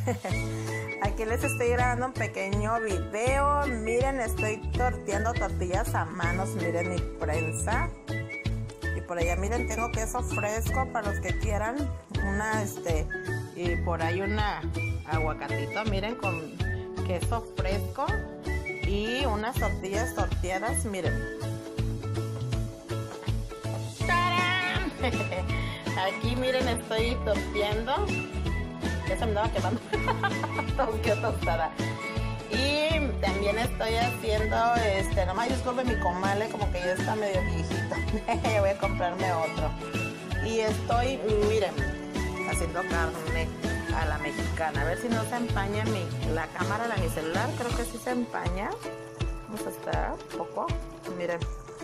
Aquí les estoy grabando un pequeño video. Miren, estoy torteando tortillas a manos. Miren mi prensa. Y por allá, miren, tengo queso fresco para los que quieran. Y por ahí una aguacatito, miren, con queso fresco. Y unas tortillas torteadas, miren. ¡Tarán! Aquí, miren, estoy torteando. Ya se me andaba quemando. Qué tostada. Y también estoy haciendo, nomás disculpen mi comale, como que ya está medio viejito. Voy a comprarme otro. Y estoy, miren, haciendo carne a la mexicana. A ver si no se empaña la cámara de mi celular. Creo que sí se empaña. Vamos a esperar un poco. Miren.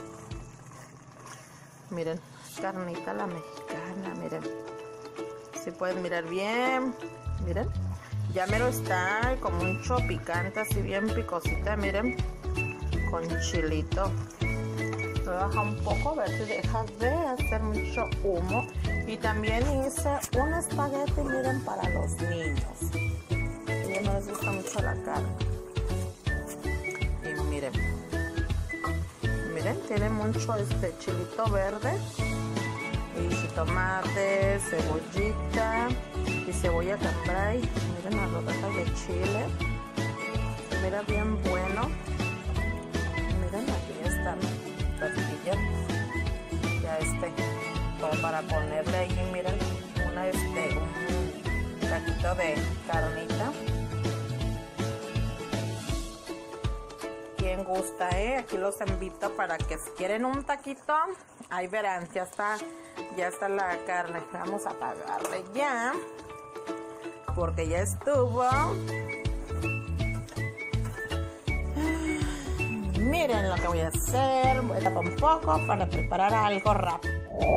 Miren, carnita a la mexicana, miren. Si pueden mirar bien. Miren. Ya mero está como un picante, así bien picosita, miren. Con chilito. Lo baja un poco, a ver si deja de hacer mucho humo. Y también hice un espagueti, miren, para los niños. A ellos no les gusta mucho la carne. Y miren. Miren, tiene mucho chilito verde. Y jitomate, cebollita y cebolla cambray. Miren las rodajas de chile. Se mira bien bueno. Miren, aquí está mi tortilla. Ya todo para ponerle ahí, miren, un taquito de carnita. Quien gusta, aquí los invito para que si quieren un taquito, ahí verán, ya está la carne. Vamos a apagarle ya, porque ya estuvo. Miren lo que voy a hacer. Voy a tapar un poco para preparar algo rápido.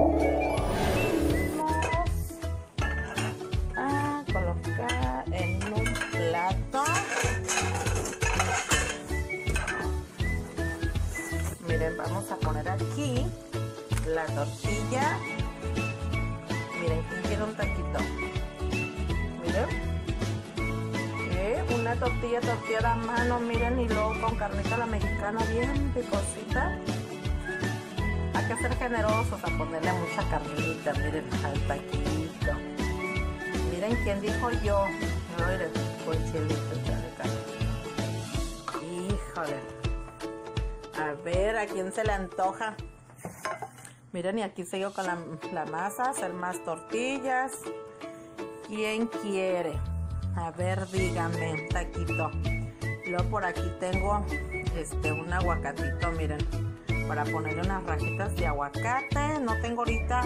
Vamos a colocar en un plato. Miren, vamos a poner aquí la tortilla. Miren, ¿quién quiere un taquito? Miren. Una tortilla torteada a mano, miren, y luego con carnita a la mexicana bien picosita. Hay que ser generosos a ponerle mucha carnita, miren, al taquito. Miren quién dijo yo. Miren, con chilito, híjole. A ver, ¿a quién se le antoja? Miren, y aquí sigo con la masa, hacer más tortillas. ¿Quién quiere? A ver, díganme, un taquito. Y luego por aquí tengo un aguacatito, miren, para ponerle unas rajitas de aguacate. No tengo ahorita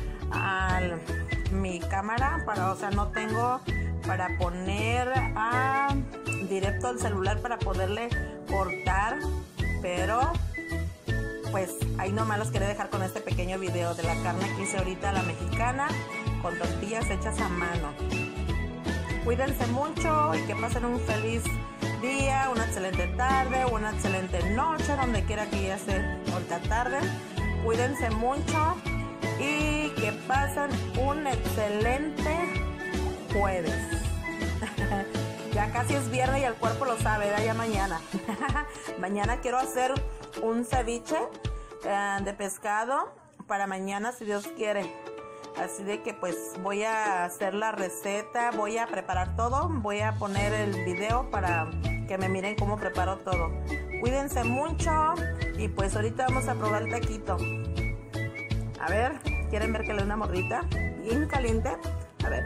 mi cámara, no tengo para poner directo al celular para poderle cortar, pero pues ahí nomás los quería dejar con este pequeño video de la carne que hice ahorita a la mexicana con tortillas hechas a mano. Cuídense mucho y que pasen un feliz día, una excelente tarde, una excelente noche, donde quiera que ya sea ahorita tarde. Cuídense mucho y que pasen un excelente jueves. Ya casi es viernes y el cuerpo lo sabe, ya mañana. Mañana quiero hacer un ceviche de pescado para mañana, si Dios quiere. Así de que pues voy a hacer la receta, voy a preparar todo, voy a poner el video para que me miren cómo preparo todo. Cuídense mucho y pues ahorita vamos a probar el taquito. A ver, ¿quieren ver que le dé una mordita? Bien caliente. A ver.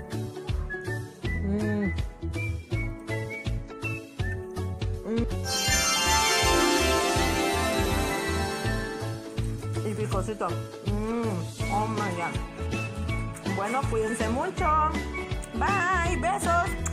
Y picosito. Oh my God. Bueno, cuídense mucho. Bye, besos.